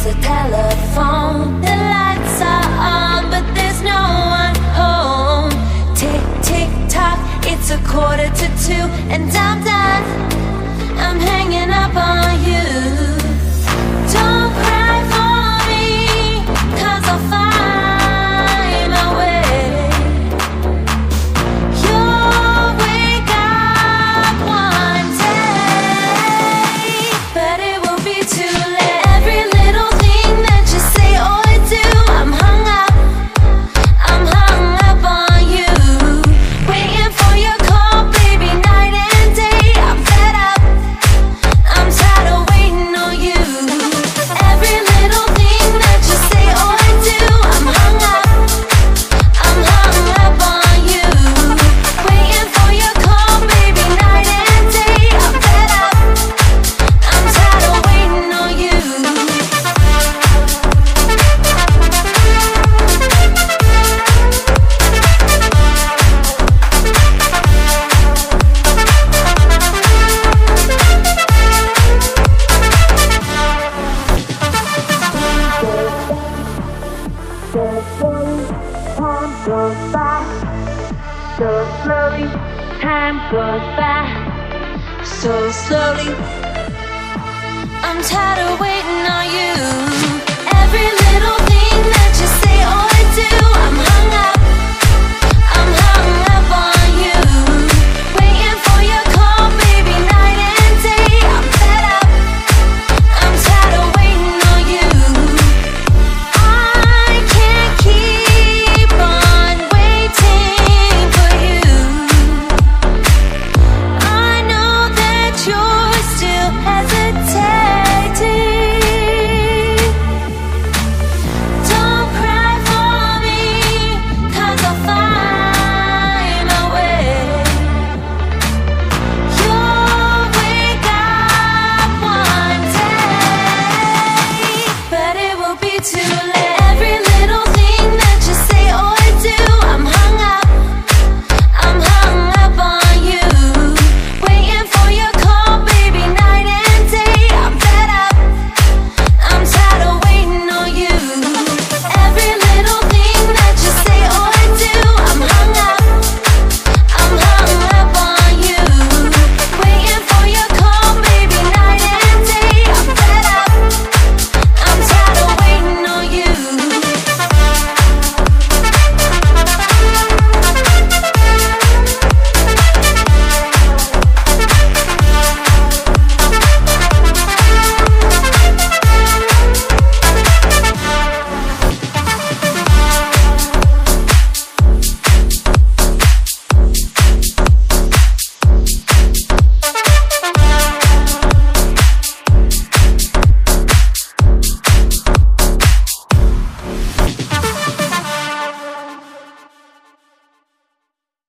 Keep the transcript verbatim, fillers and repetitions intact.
the telephone. The lights are on, but there's no one home. Tick, tick, tock, it's a quarter to two, and I'm done. I'm hanging up on you. Don't cry for me, 'cause I'll find my way. You'll wake up one day, but it will be too late. Every little thing that you say or do, I'm hung up, I'm hung up on you. Waiting for your call, baby, night and day. I'm fed up, I'm tired of waiting on you. Every little thing that you say or do, I'm hung up, I'm hung up on you. Waiting for your call, baby, night and day. I'm fed up, I'm tired of waiting on you. So slowly, time goes by. So slowly, I'm tired of waiting.